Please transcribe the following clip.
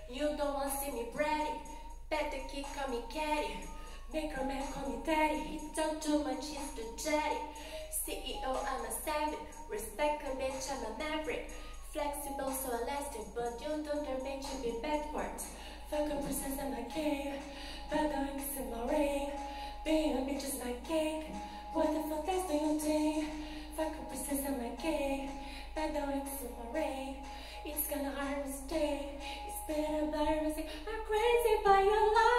You don't wanna see me bratty. Better keep call me caddy. Make her man call me daddy. He don't do much, he's the jetty. CEO, I'm a savage. Respect a bitch, I'm a maverick. Flexible, so elastic, but you don't dare make you be backwards. Fuck a princess, I'm a king. Bad doings in my ring. Being a bitch is my king. What the fuck else do you think? Fuck a princess, I'm a king. Bad doings in my ring. It's gonna hard to stay. It's been a blur, I'm crazy by your love.